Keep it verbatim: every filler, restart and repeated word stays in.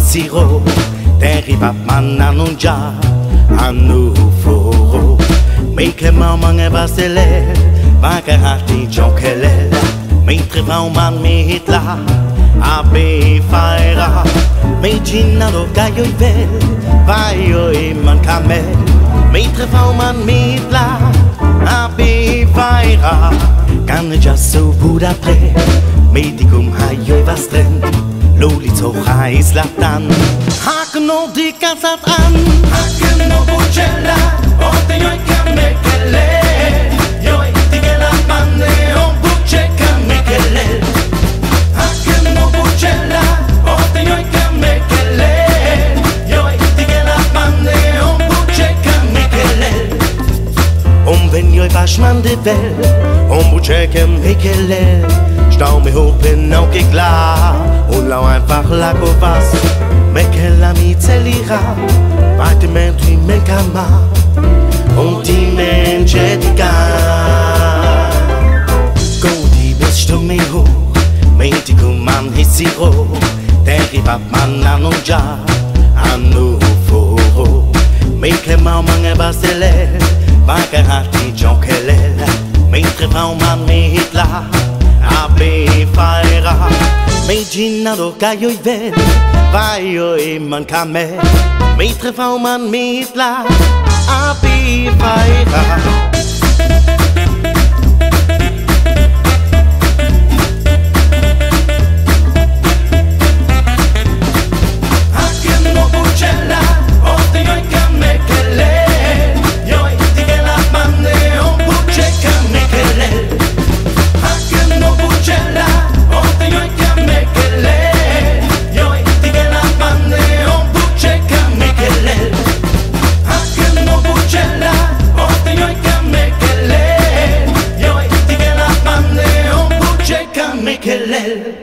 siro Deriva mananunja anu foro Meke mamange basele Magarati jonkele Meitre vauman me hitla Abe faira Meijina do gaio i vel Vaio i man kamel Meitre vauman me hitla Abe faira Ganne jasso buda pre Medicum haio i vastren Lolit so hais latan Haken o di kasat an Haken o bucella Orte joi kame kele Joi tigela manne o buce kame kele Haken o bucella Orte joi kame kele Joi tigela manne o buce kame kele Om wenn joi waschman de wel Om buce kame kele Stau me hoch bin auch klar und lau einfach lago was Mekela mi zelira Warte men tu men kama Und die Menschen die gar Go die bist du mir hoch Meinti man hisiro Deriva man anunja Anu foro Meke mamange basele Magarati jonkele Meitre vauman me hitla Abe faira Meijina do gaio i vel Vaio i man kame Meitre vauman me hitla Abe faira Mikelel